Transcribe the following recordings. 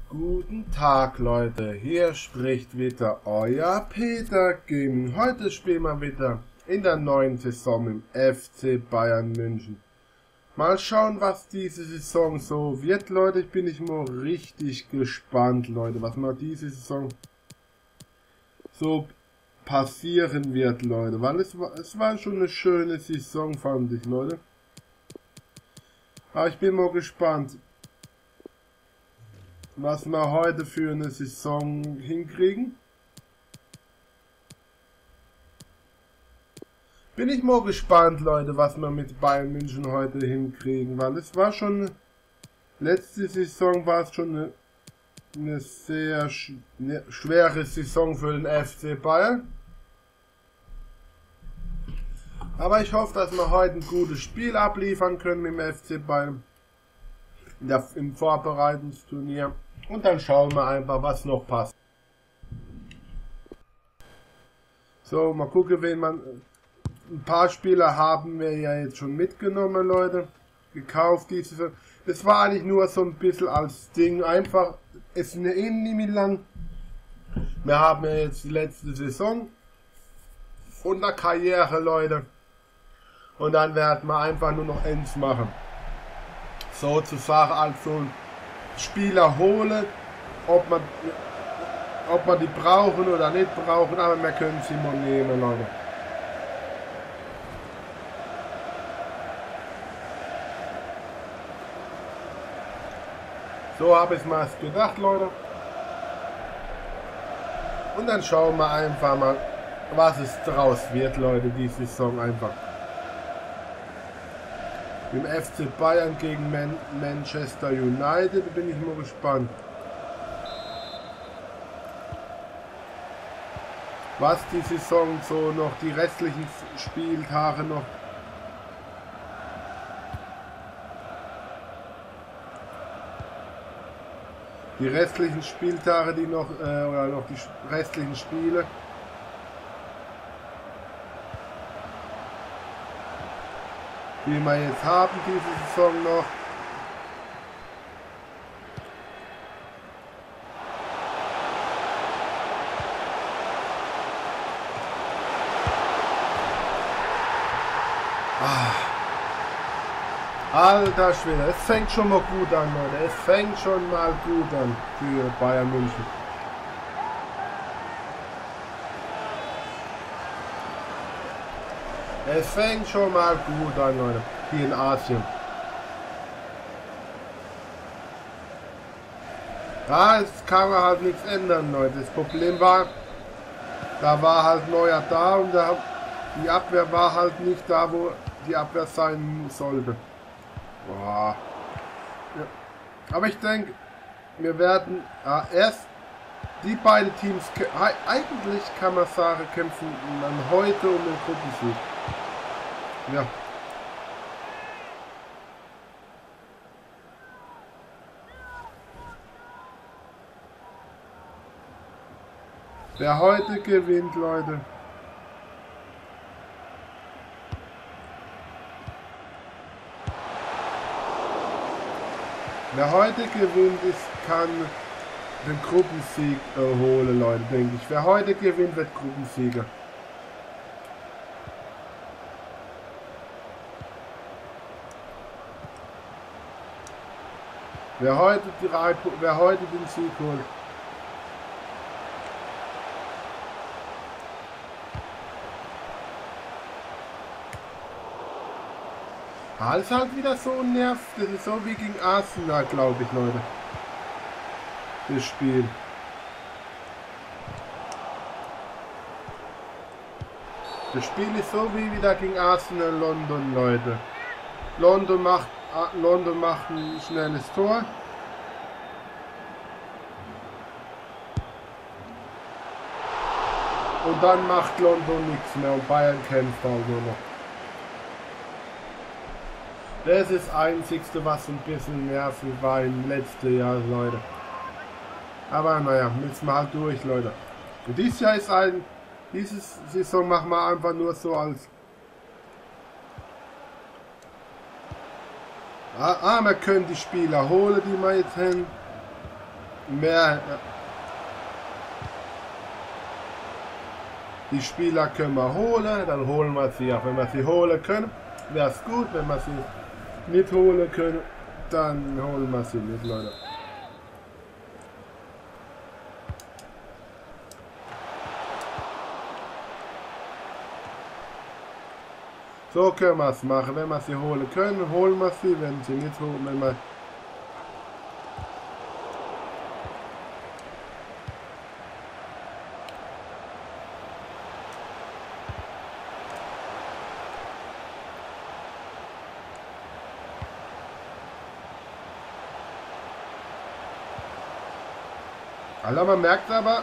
Guten Tag Leute, hier spricht wieder euer Peter Gaming. Heute spielen wir wieder in der neuen Saison im FC Bayern München. Mal schauen, was diese Saison so wird, Leute. Ich bin nicht mal richtig gespannt, Leute, was mal diese Saison so passieren wird, Leute. Weil es war schon eine schöne Saison, fand ich, Leute. Aber ich bin mal gespannt, was wir heute für eine Saison hinkriegen. Bin ich mal gespannt, Leute, was wir mit Bayern München heute hinkriegen, weil es war schon, letzte Saison war es schon eine sehr schwere Saison für den FC Bayern. Aber ich hoffe, dass wir heute ein gutes Spiel abliefern können mit dem FC Bayern im Vorbereitungsturnier. Und dann schauen wir einfach, was noch passt. So, mal gucken, wen man... Ein paar Spieler haben wir ja jetzt schon mitgenommen, Leute. Gekauft diese... Das war eigentlich nur so ein bisschen als Ding. Einfach, es ist eine nicht lang. Wir haben ja jetzt die letzte Saison von der Karriere, Leute. Und dann werden wir einfach nur noch Ends machen. Sozusagen also Spieler holen, ob man die brauchen oder nicht brauchen, aber wir können sie mal nehmen, Leute. So habe ich mir gedacht, Leute. Und dann schauen wir einfach mal, was es draus wird, Leute, die Saison einfach. Im FC Bayern gegen Manchester United, bin ich mal gespannt. Was die Saison so noch, die restlichen Spieltage noch. Die restlichen Spieltage, die noch, oder noch die restlichen Spiele. Die wir jetzt haben, diese Saison noch. Alter Schwede, es fängt schon mal gut an, Leute. Es fängt schon mal gut an für Bayern München. Es fängt schon mal gut an, Leute, hier in Asien. Ja, es kann man halt nichts ändern, Leute. Das Problem war, da war halt Neuer da und die Abwehr war halt nicht da, wo die Abwehr sein sollte. Boah. Ja. Aber ich denke, wir werden erst die beiden Teams, eigentlich kann man sagen, kämpfen dann heute um den Gruppensieg. Ja. Wer heute gewinnt, Leute. Wer heute gewinnt, kann den Gruppensieg holen, Leute, denke ich. Wer heute gewinnt, wird Gruppensieger. Wer heute den Sieg holt. Das ist halt wieder so ein Nerv. Das ist so wie gegen Arsenal, glaube ich, Leute. Das Spiel. Das Spiel ist so wie wieder gegen Arsenal London, Leute. London macht ein schnelles Tor. Und dann macht London nichts mehr und Bayern kämpft auch nur noch. Das ist das Einzigste, was ein bisschen nervig war im letzten Jahr, Leute. Aber naja, müssen wir halt durch, Leute. Und dieses Jahr ist diese Saison machen wir einfach nur so als... wir können die Spieler holen, die wir jetzt haben. mehr. Die Spieler können wir holen, dann holen wir sie auch. Wenn wir sie holen können, wäre es gut. Wenn wir sie nicht holen können, dann holen wir sie nicht, Leute. So können wir es machen. Wenn wir sie holen können, holen wir sie. Wenn sie nicht holen, wenn wir... Alter, man merkt aber...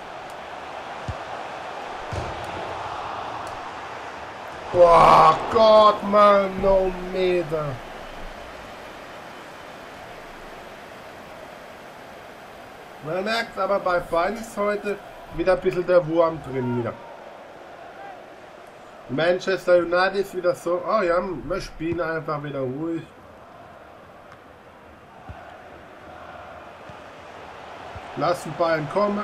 Boah, Gott, Mann, no Meter. Man merkt aber bei Bayern ist heute wieder ein bisschen der Wurm drin wieder. Manchester United ist wieder so, oh ja, wir spielen einfach wieder ruhig. Lassen Bayern kommen.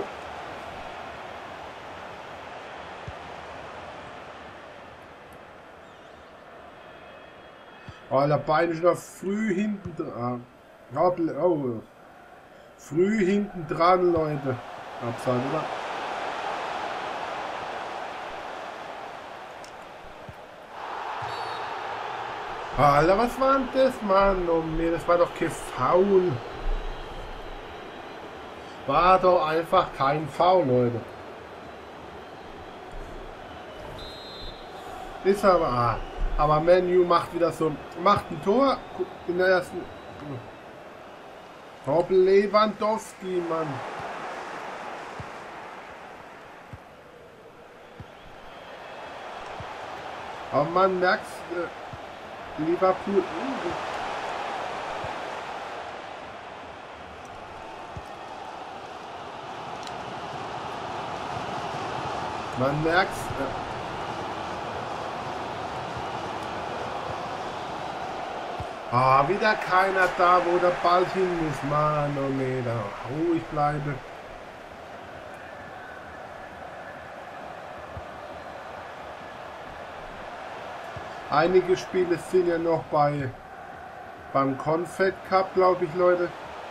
Oh, der Bayern ist noch früh hinten dran. Oh, früh hinten dran, Leute. Absage, oder? Alter, was war denn das, Mann? Oh mir, das war doch kein Foul. War doch einfach kein Foul, Leute. Ist aber Man U macht wieder so, macht ein Tor in der ersten. Hopp Lewandowski, Mann. Aber man merkt, Liverpool. Man merkt. Wieder keiner da, wo der Ball hin muss. Mann, oh nee, da ruhig bleibe. Einige Spiele sind ja noch beim Confed Cup, glaube ich, Leute.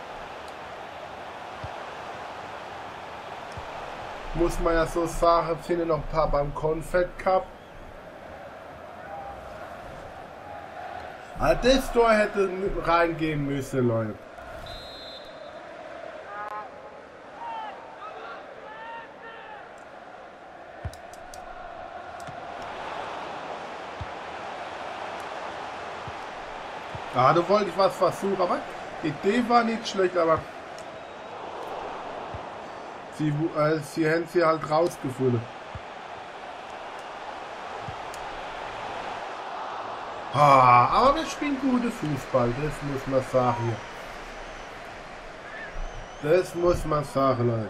Muss man ja so sagen, sind ja noch ein paar beim Confed Cup. Aber das Tor hätte reingehen müssen, Leute. Da wollte ich was versuchen, aber die Idee war nicht schlecht, aber sie haben sie halt rausgefunden. Aber wir spielen gute Fußball, das muss man sagen hier. Das muss man sagen, Leute.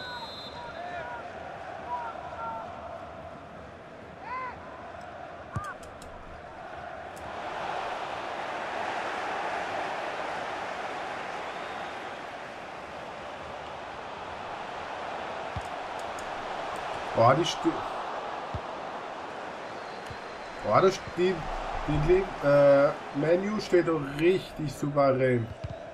Man U steht doch richtig souverän.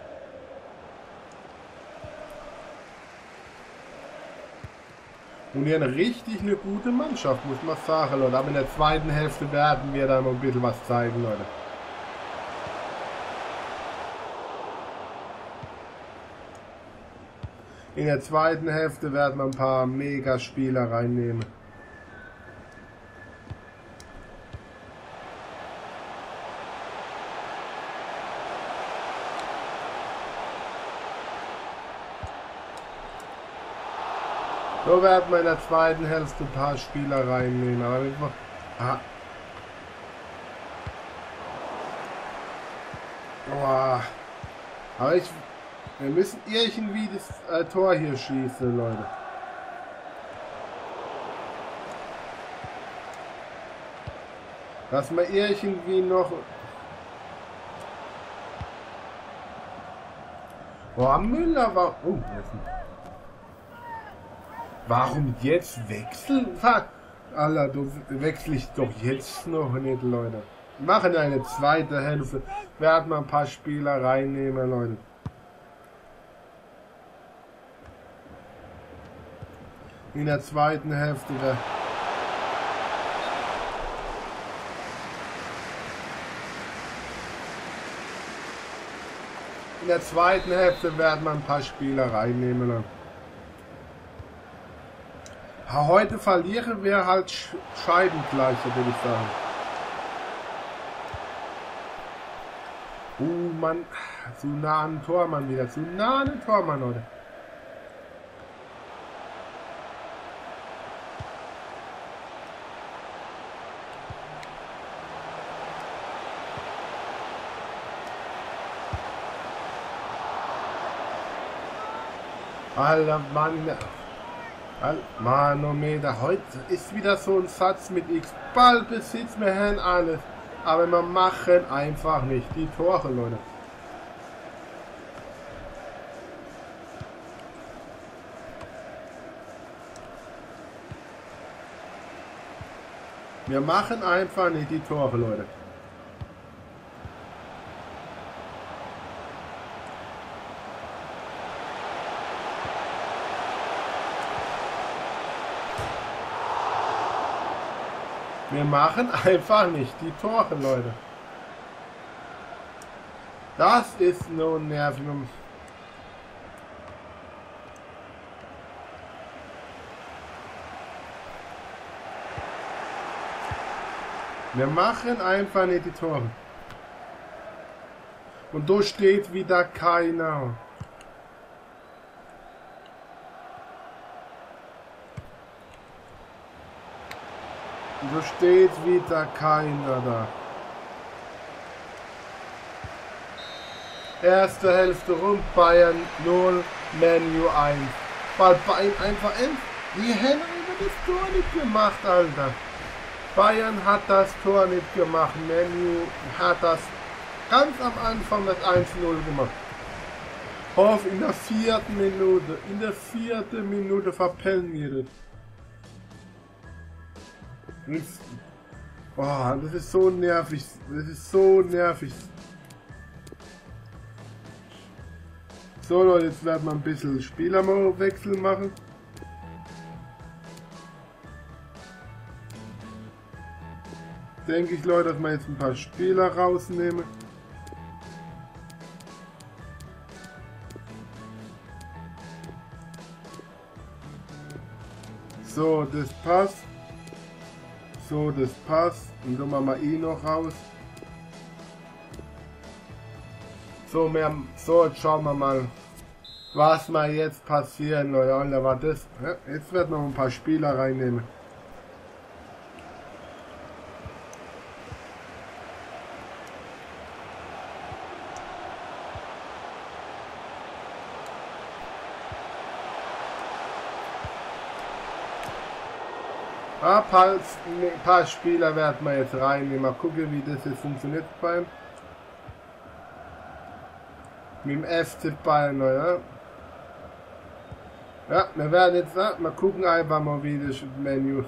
Und hier eine richtig eine gute Mannschaft, muss man sagen, Leute. Aber in der zweiten Hälfte werden wir da noch ein bisschen was zeigen, Leute. In der zweiten Hälfte werden wir ein paar Mega-Spieler reinnehmen. So werden wir in der zweiten Hälfte ein paar Spieler reinnehmen. Aber wir müssen irgendwie das Tor hier schießen, Leute. Dass wir irgendwie noch... Oh, Müller war... Oh, warum jetzt wechseln? Alter, du wechsle ich doch jetzt noch nicht, Leute. Wir machen eine zweite Hälfte. Werden wir ein paar Spieler reinnehmen, Leute. In der zweiten Hälfte der... In der zweiten Hälfte werden wir ein paar Spieler reinnehmen, Leute. Heute verlieren wir halt Scheibengleiche, würde ich sagen. Mann, zu nah an den Tormann wieder, zu nah an den Tormann, Leute. Alter, Mann. Manometer, heute ist wieder so ein Satz mit X. Ballbesitz, wir haben alles. Aber wir machen einfach nicht die Tore, Leute. Wir machen einfach nicht die Tore, Leute. Wir machen einfach nicht die Tore, Leute. Das ist nur nervig. Wir machen einfach nicht die Tore. Und da steht wieder keiner. So steht wieder keiner da. Erste Hälfte rum, Bayern 0, Man U 1. Weil Bayern einfach die haben über das Tor nicht gemacht, Alter. Bayern hat das Tor nicht gemacht. Man U hat das ganz am Anfang das 1-0 gemacht. Hoff in der 4. Minute. In der 4. Minute verpellen wir das. Oh, das ist so nervig. Das ist so nervig. So Leute, jetzt werden wir ein bisschen Spielerwechsel machen. Denke ich, Leute, dass wir jetzt ein paar Spieler rausnehmen. So, das passt. So, das passt. Und dann machen wir ihn noch raus. So, jetzt schauen wir mal, was mal jetzt passieren, Leute. Alter, war das? Ja, jetzt wird noch ein paar Spieler reinnehmen. Ein paar Spieler werden wir jetzt reinnehmen. Mal gucken, wie das jetzt funktioniert beim mit dem FC Bayern, ja. Ja, wir werden jetzt mal gucken einfach mal, wie das Menü.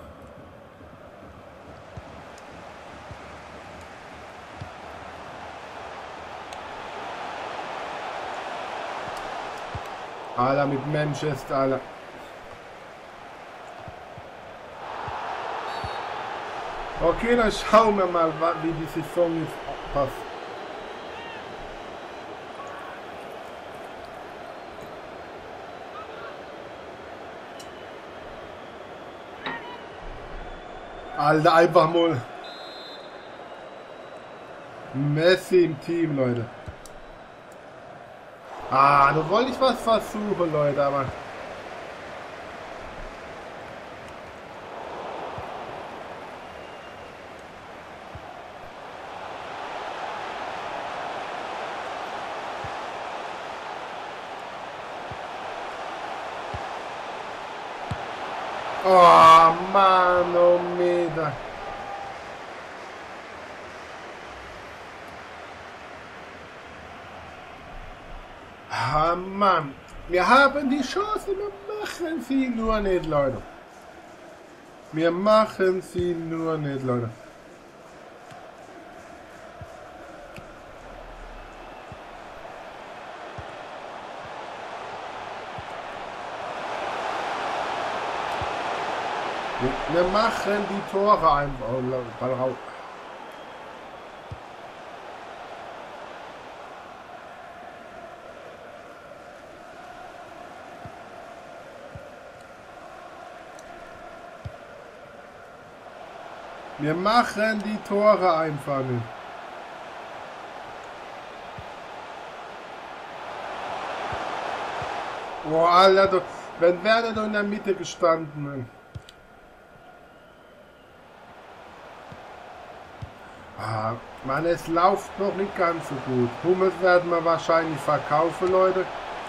Alter, mit Manchester, Alter. Okay, dann schauen wir mal, wie die Saison jetzt passt. Alter, einfach mal Messi im Team, Leute. Ah, da wollte ich was versuchen, Leute, aber... Oh, Mann, oh Meter. Ah, Mann. Wir haben die Chance, wir machen sie nur nicht, Leute. Wir machen sie nur nicht, Leute. Wir machen die Tore einfach. Ball raus. Wir machen die Tore einfach nicht. Boah, Alter, wenn Werder doch in der Mitte gestanden. Ah, Mann, es läuft noch nicht ganz so gut. Hummels werden wir wahrscheinlich verkaufen, Leute.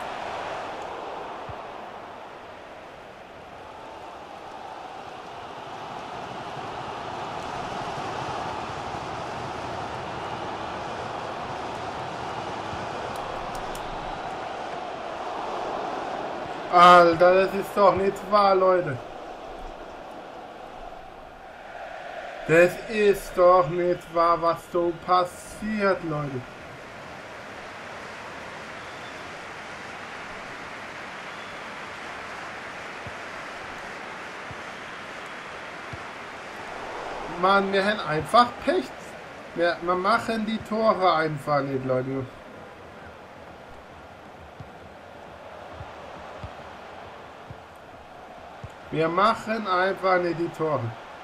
Alter, das ist doch nicht wahr, Leute. Das ist doch nicht wahr, was so passiert, Leute. Mann, wir haben einfach Pech. Wir machen die Tore einfach nicht, Leute. Wir machen einfach nicht die Tore.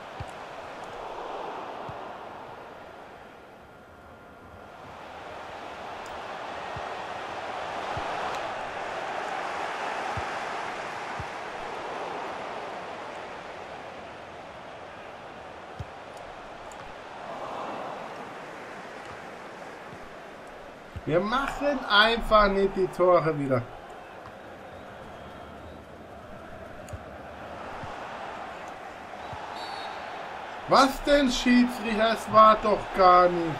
Wir machen einfach nicht die Tore wieder. Was denn, Schiedsrichter? Es war doch gar nicht.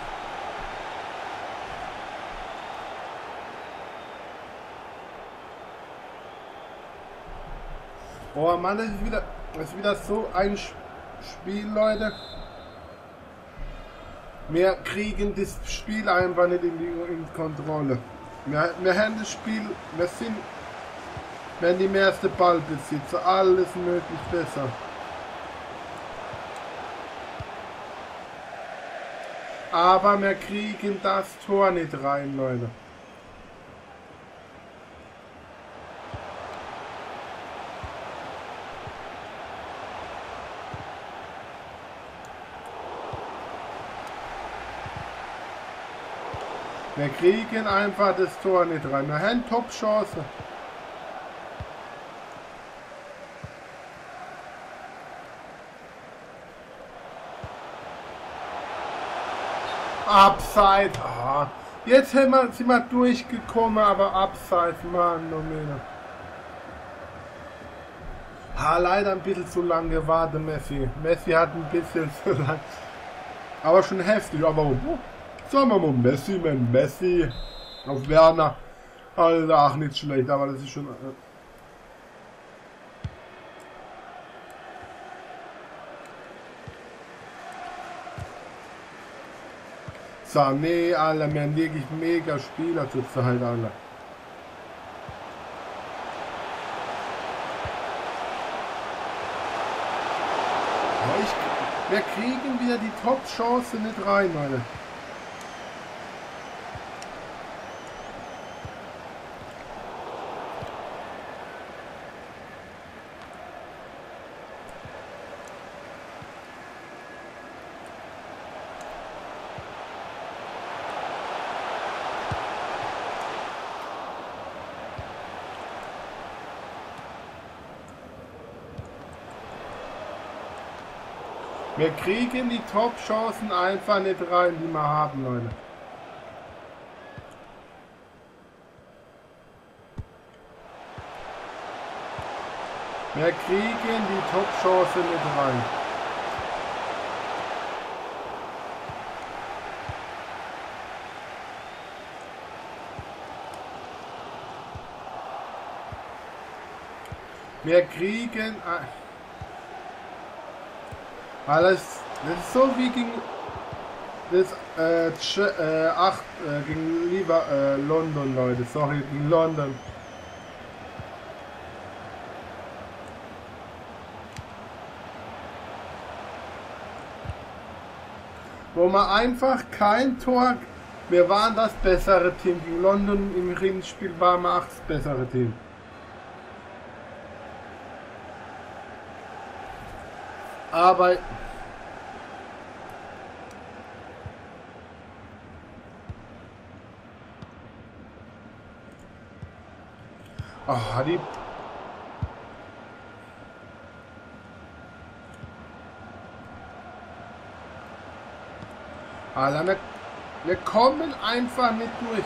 Oh Mann, das ist wieder so ein Spiel, Leute. Wir kriegen das Spiel einfach nicht in Kontrolle. Wir haben das Spiel, wenn die meiste Ballbesitzer, alles möglich besser. Aber wir kriegen das Tor nicht rein, Leute. Wir kriegen einfach das Tor nicht rein. Wir haben Top-Chance. Abseits. Ah, jetzt sind wir durchgekommen, aber abseits, Mann, leider ein bisschen zu lange gewartet, Messi. Messi hat ein bisschen zu lang. Aber schon heftig, aber sagen wir mal Messi auf Werner. Also, ach, nicht schlecht, aber das ist schon... Sané, Alter, wir haben wirklich mega Spieler zurzeit, Alter. Wir kriegen wieder die Top-Chance nicht rein, Alter. Wir kriegen die Top-Chancen einfach nicht rein, die wir haben, Leute. Wir kriegen die Top-Chance nicht rein. Wir kriegen... Alles... Das ist so wie gegen... Das, gegen London, Leute. Sorry, gegen London. Wo man einfach kein Tor... Wir waren das bessere Team. Gegen London im Ringspiel waren wir auch das bessere Team. Aber... Oh, die... Alter, wir kommen einfach nicht durch.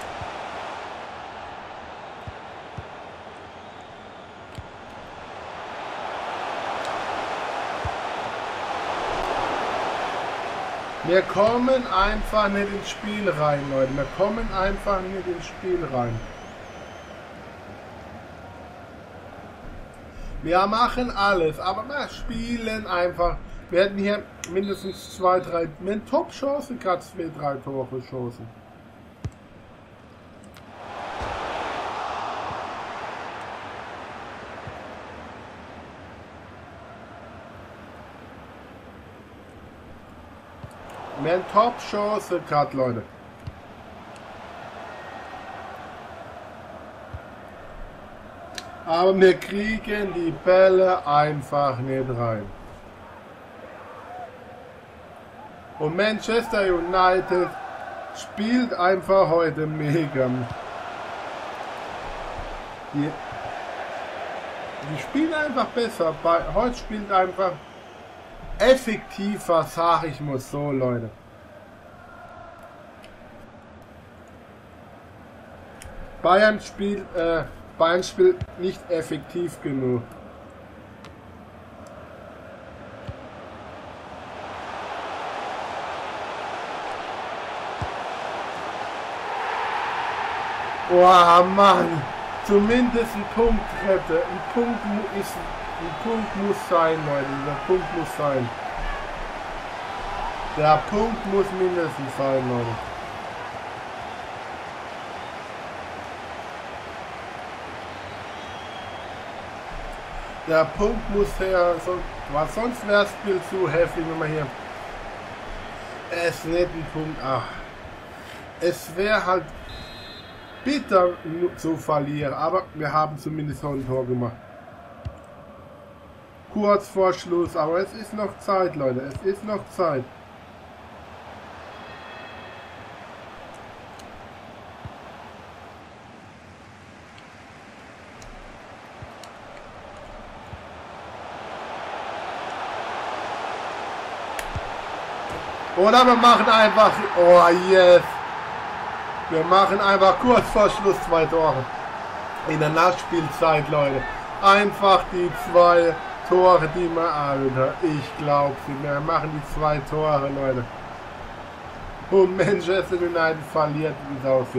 Wir kommen einfach nicht ins Spiel rein, Leute. Wir kommen einfach nicht ins Spiel rein. Wir machen alles, aber wir spielen einfach. Wir hätten hier mindestens 2, 3, eine Top-Chance, gerade 2, 3 Tore Chancen. Wir haben Top-Chance gerade, Leute. Aber wir kriegen die Bälle einfach nicht rein. Und Manchester United spielt einfach heute mega. Die spielen einfach besser. Heute spielt einfach effektiver, sag ich mal so, Leute. Bayern spielt nicht effektiv genug. Oh Mann, zumindest ein Punkt hätte. Ein Punkt muss sein, Leute. Der Punkt muss sein. Der Punkt muss mindestens sein, Leute. Der Punkt muss her, was sonst wäre das Spiel zu heftig, wenn man hier. Es nicht ein Punkt. Ach. Es wäre halt bitter zu verlieren, aber wir haben zumindest noch ein Tor gemacht. Kurz vor Schluss, aber es ist noch Zeit, Leute, es ist noch Zeit. Oder wir machen einfach, oh yes. Wir machen einfach kurz vor Schluss 2 Tore. In der Nachspielzeit, Leute. Einfach die 2 Tore, die wir, Alter. Ich glaube, wir machen die 2 Tore, Leute. Und Manchester United verliert, wie es aussieht.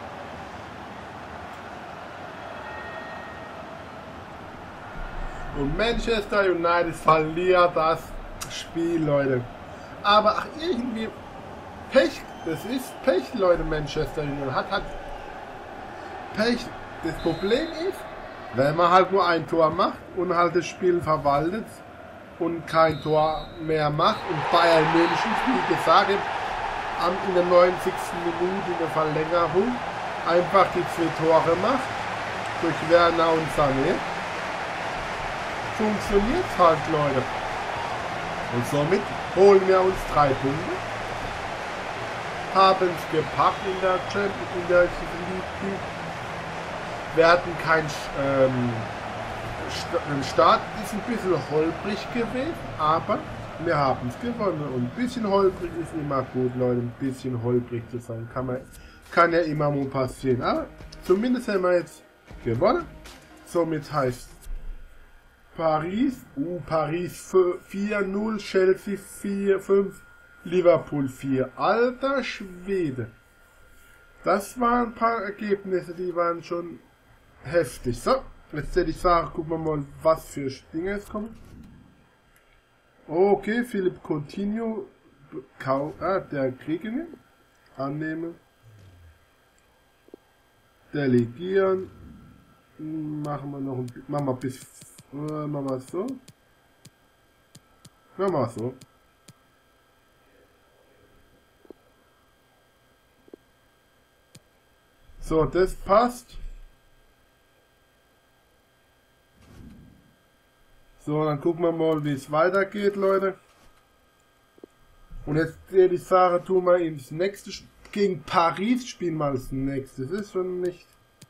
Und Manchester United verliert das Spiel, Leute. Aber ach, irgendwie Pech. Das ist Pech, Leute. Manchester United hat Pech. Das Problem ist, wenn man halt nur ein Tor macht und halt das Spiel verwaltet und kein Tor mehr macht und Bayern München, wie gesagt, in der 90. Minute in der Verlängerung einfach die 2 Tore macht, durch Werner und Sané, funktioniert halt, Leute. Und somit holen wir uns 3 Punkte. Haben es gepackt in der League. Wir hatten keinen Start, ist ein bisschen holprig gewesen, aber wir haben es gewonnen. Und ein bisschen holprig ist immer gut, Leute. Ein bisschen holprig zu sein kann ja immer mal passieren. Aber zumindest haben wir jetzt gewonnen. Somit heißt Paris 4-0, Chelsea 4-5. Liverpool 4. Alter Schwede. Das waren ein paar Ergebnisse, die waren schon heftig. So, Jetzt hätte ich sagen, gucken wir mal, was für Dinge es kommen. Okay, Philipp Coutinho. Der Kriege annehmen. Delegieren. Machen wir noch ein bisschen. Machen wir bis. Machen wir so. Machen wir so. So, das passt. So, dann gucken wir mal, wie es weitergeht, Leute. Und jetzt die Sache tun wir ins nächste gegen Paris spielen wir als nächstes. Das ist schon nicht.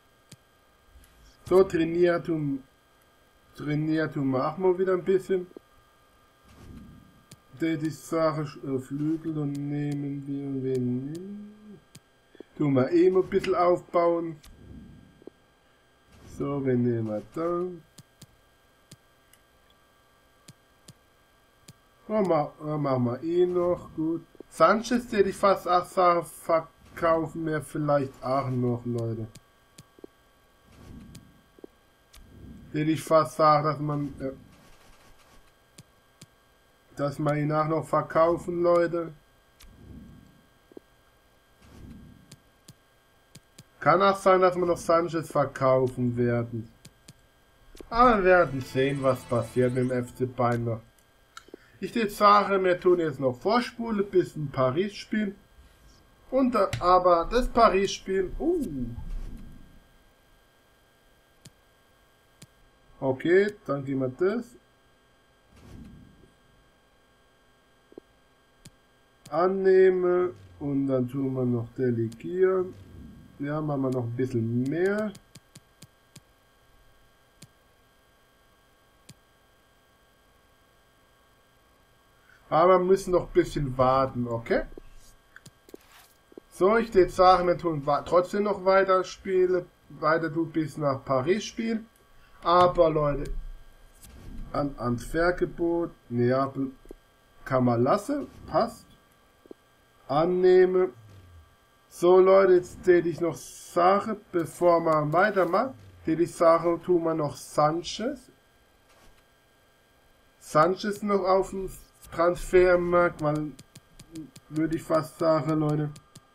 So, trainiert tun wir auch mal wieder ein bisschen. Die Sache Flügel und nehmen wir wen. Tun wir eh mal ein bisschen aufbauen. So, wen nehmen wir dann? Machen wir eh noch, gut. Sanchez, hätte ich fast auch sagen, verkaufen wir vielleicht auch noch, Leute. Hätte ich fast sagen, dass man ihn auch noch verkaufen, Leute. Kann auch sein, dass wir noch Sanchez verkaufen werden. Aber wir werden sehen, was passiert mit dem FC Bayern noch. Ich würde sagen, wir tun jetzt noch Vorspule bis ein Paris-Spiel. Und aber das Paris-Spiel. Okay, dann gehen wir das. Annehmen. Und dann tun wir noch delegieren. Ja, machen wir noch ein bisschen mehr. Aber wir müssen noch ein bisschen warten, okay? So, ich würde sagen, wir tun trotzdem noch weiter spielen. Weiter du bis nach Paris spielen. Aber Leute, ans Vergebot, Neapel kann man lassen, passt. Annehmen. So Leute, jetzt täte ich noch Sache, bevor wir weitermachen, täte ich sagen, tun wir noch Sanchez. Sanchez noch auf dem Transfermarkt, weil, würde ich fast sagen, Leute.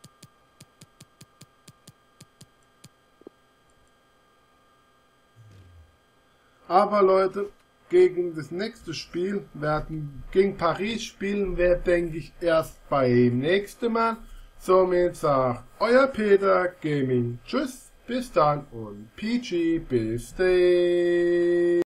Aber Leute, gegen das nächste Spiel gegen Paris spielen wir, denke ich, erst beim nächsten Mal. Somit sagt euer Peter Gaming. Tschüss, bis dann und PG, bis dann.